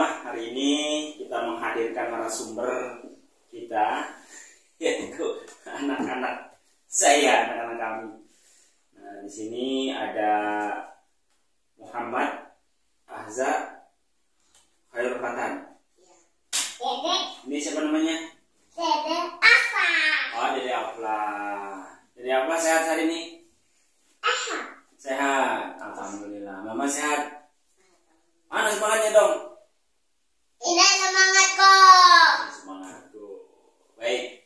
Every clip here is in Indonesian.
semua, hari ini kita menghadirkan narasumber kita, yaitu anak-anak saya, anak-anak kami. Nah, di sini ada Muhammad, Ahza, Khairul Fatan. Dede. Ini siapa namanya? Dede Afla. Oh, Dede Afla. Dede Afla sehat hari ini? Sehat, alhamdulillah. Mama sehat? Mana semangatnya dong? Ini semangat kok. Semangat tuh. Baik.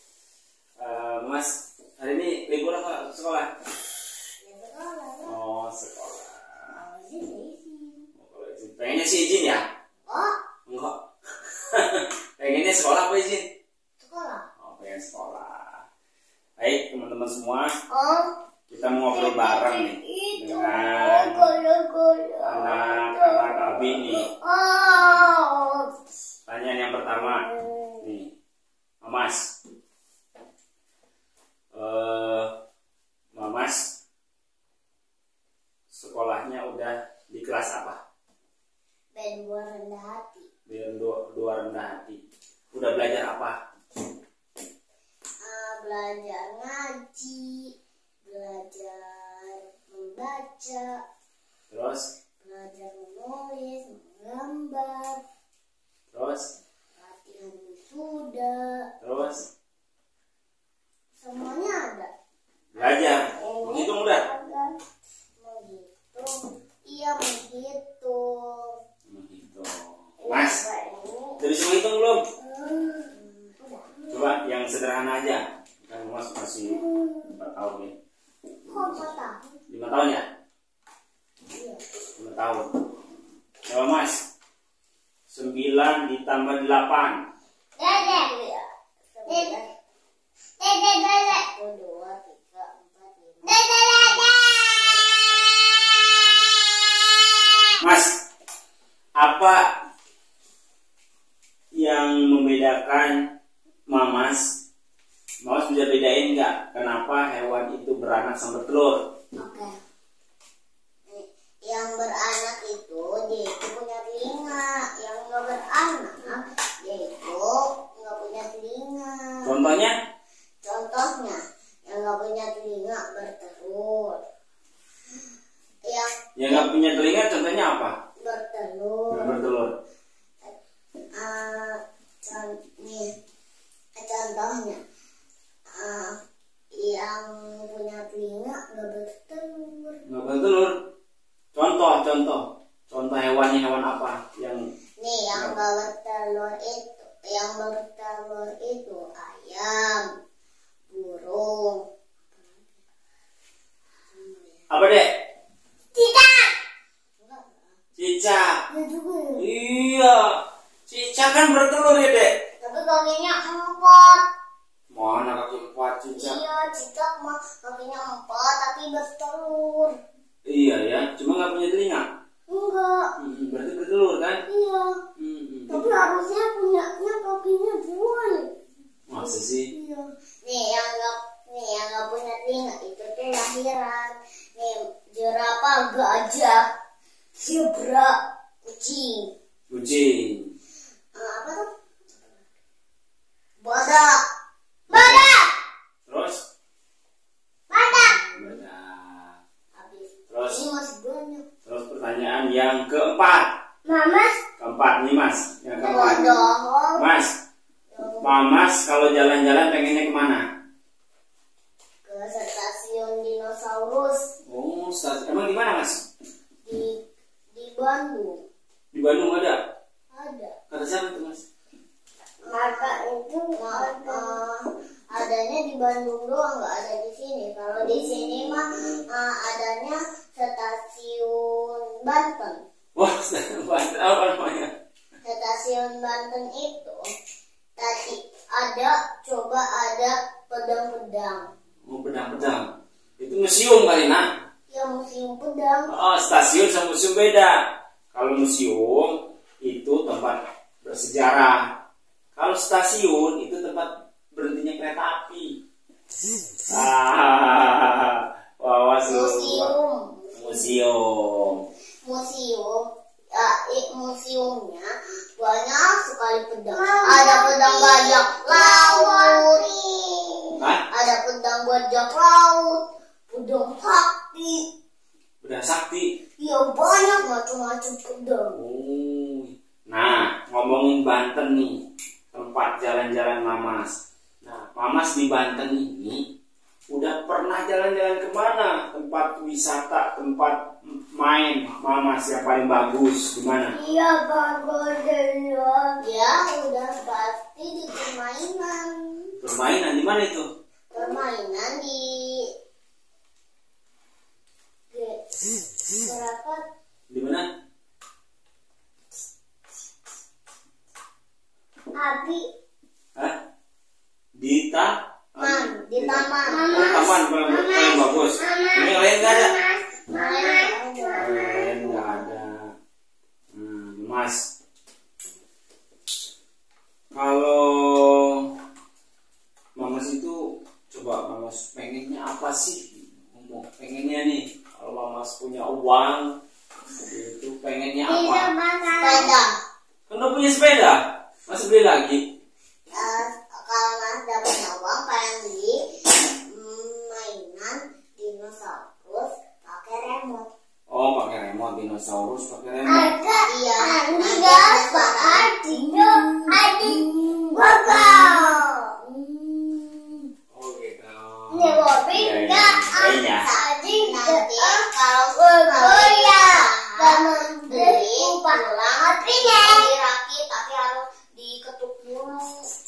Mas, hari ini libur apa sekolah? Oh, sekolah. Kalau izin. Pengennya sih izin ya? Oh, Enggak. Pengennya sekolah apa izin? sekolah. Oh, pengen sekolah. Baik, teman-teman semua. Oh, Kita mau ngobrol bareng nih itu. dengan anak-anak Abi nih. Oh. Pertanyaan yang pertama nih, Mamas. Mamas sekolahnya udah di kelas apa? B2 rendah hati. Dua rendah hati. Udah belajar apa? Belajar ngaji, belajar membaca, Terus? belajar menulis, menggambar, Terus? latihan wisuda, Terus? semuanya ada. Belajar? Menghitung udah? Menghitung, iya menghitung. Menghitung. Mas, udah bisa menghitung belum? Coba yang sederhana aja. Kan Mas masih 4 tahun nih. Kok 4 tahun? 5 tahun ya? Iya. 5 tahun. Coba Mas. 9 ditambah 8. Dede. Dede. Dede, dede. 1, 2, 3, 4, 5. Dede, dede. Mas, apa yang membedakan Mamas? Mamas bisa bedain nggak kenapa hewan itu beranak sama bertelur? Oke. Yang beranak itu dia itu punya telinga, yang nggak beranak dia itu nggak punya telinga. Contohnya? Contohnya yang nggak punya telinga bertelur. Yang nggak punya telinga contohnya apa? Bertelur. Yang bertelur. Contohnya yang punya telinga nggak bertelur. Nggak bertelur. Contoh hewannya hewan apa yang Nih yang nggak bertelur itu ayam, burung. apa dek? Cicak. Cicak. Ya juga. Iya, cicak kan bertelur ya dek. Tapi kakinya 4. Mana kaki 4 cicak? Iya, cicak mah kakinya 4 tapi bertelur. Iya ya, cuma nggak punya telinga. Enggak. Berarti bertelur kan? Iya. Tapi harusnya punyanya kakinya 2 nih. Masa sih? Iya. Nih yang nggak punya telinga itu tuh lahiran. Nih jerapah, gajah, zebra, kucing. Kucing. Apa tuh? Badak. Badak. Terus? Badak. Badak. Habis. Terus? Ini masih banyak. Terus pertanyaan yang keempat. Mama. Keempat nih mas. Yang keempat. Bodoh. Mas. Mamas kalau jalan-jalan pengennya kemana? Ke stasiun dinosaurus Oh, emang di mana mas? di Bandung. Di Bandung ada? Ada. Kata siapa tuh mas? Maka itu adanya di Bandung doang, nggak ada di sini. Kalau di sini mah adanya stasiun Banten. Wah, apa namanya? Stasiun Banten itu tadi coba ada pedang-pedang. Oh, pedang-pedang. Itu museum kali nak? Ya museum pedang. Oh, stasiun sama museum beda. Kalau museum itu tempat bersejarah. Kalau stasiun itu tempat berhentinya kereta api. Museum. Museum. Museumnya banyak sekali pedang. Ada pedang bajak laut, ada pedang bajak laut, pedang sakti. Pedang sakti. Ya banyak macam-macam pedang. Oh. Nah, ngomongin Banten nih, tempat jalan-jalan Mamas. Nah, Mamas di Banten ini udah pernah jalan-jalan kemana? Tempat wisata, tempat main Mamas yang paling bagus gimana? Iya bagus dulu. Ya udah pasti di permainan. Permainan di mana itu? Permainan di berapa? Di mana? Abi. Hah? Di Man, di taman. Oh, taman paling bagus. Ini yang lain nggak ada? Lain nggak ada. Mas, kalau Mamas itu coba Mamas pengennya apa sih? Ngomong pengennya nih, kalau Mamas punya uang itu pengennya apa? Sepeda. Kan udah punya sepeda, masih beli lagi? Kalau Mas dapat uang pengen beli mainan dinosaurus pakai remote. Oh, pakai remote dinosaurus pakai remote. Iya. Oh gitu. Nanti kalau beli pulang dirakit tapi harus diketuk dulu.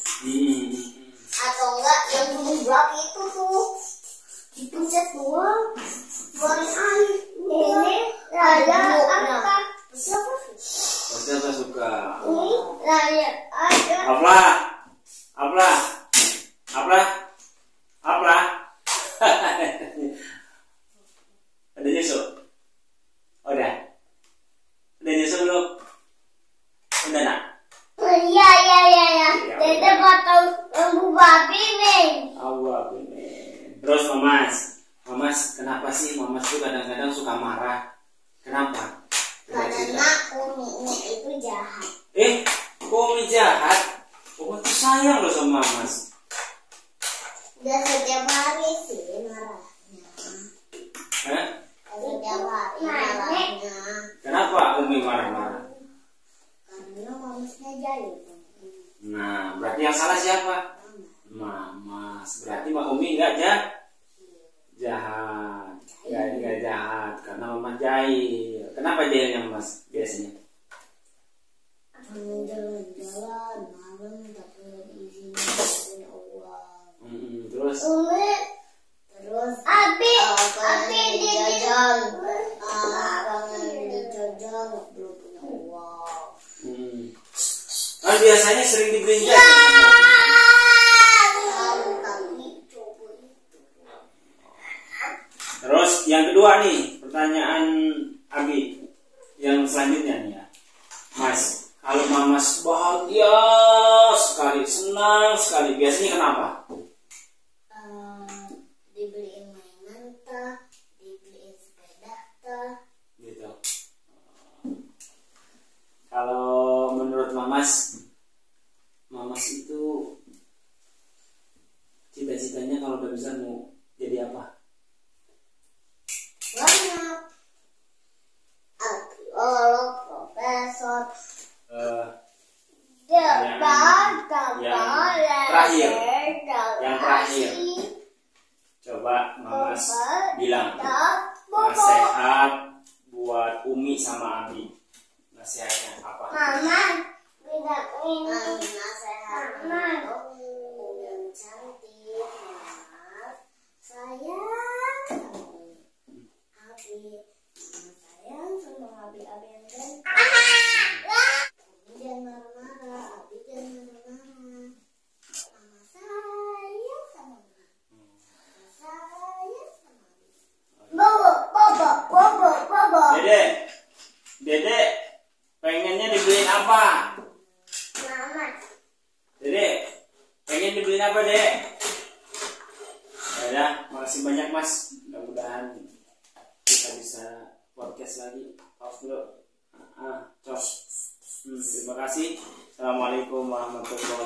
Atau enggak yang gebrak itu tuh dipencet doang keluarin air. Ini ada apa? Siapa? Siapa suka? Ini raya ada. Apa? Ada nyusu? Udah nyusu belum? Udah nak? Iya. Dede potong lembu babi nih. Allah ini. Terus Mamas, kenapa sih Mamas tuh kadang-kadang suka marah? Kenapa? Karena uminya itu jahat. Kok Umi jahat? Umi tuh sayang loh sama Mamas. Udah setiap hari sih marahnya. Hah? Setiap hari marahnya. Kenapa Umi marah-marah? Karena mamasnya jahil. Nah, berarti yang salah siapa? Mamas. Berarti Mak Umi nggak jahat. Nggak jahat karena Mama jahil. Kenapa jahilnya Mas biasanya? Jalan-jalan malam tapi di sini punya uang. Terus? Terus Abi jajan. Pengen dijajan belum punya uang. Kan biasanya sering dibeliin jajan. Terus yang kedua nih, pertanyaan Abi yang selanjutnya nih ya. Mas, kalau Mamas bahagia sekali, senang sekali, biasanya kenapa? Dibeliin mainan tah, dibeliin sepeda tah. Gitu. Kalau menurut Mamas itu cita-citanya kalau udah besar mau jadi apa? Banyak. Arkeolog, profesor. Yang terakhir. Coba Mamas bilang nasihat buat Umi sama Abi. Nasihatnya apa? Mama, bilang ini. Nasihat yang cantik, Mas. Sayang sama Abi. Sayang sama Abi yang cantik. Umi jangan marah-marah, Abi jangan marah-marah. Mama sayang sama Abi. Sayang sama Abi. Bobo. Dede, pengennya dibeliin apa? Mama. Dede, pengen dibeliin apa, Dek? Ya, makasih banyak Mas. Mudah-mudahan kita bisa podcast lagi. Pause dulu. Cos. Terima kasih. Assalamualaikum warahmatullahi wabarakatuh.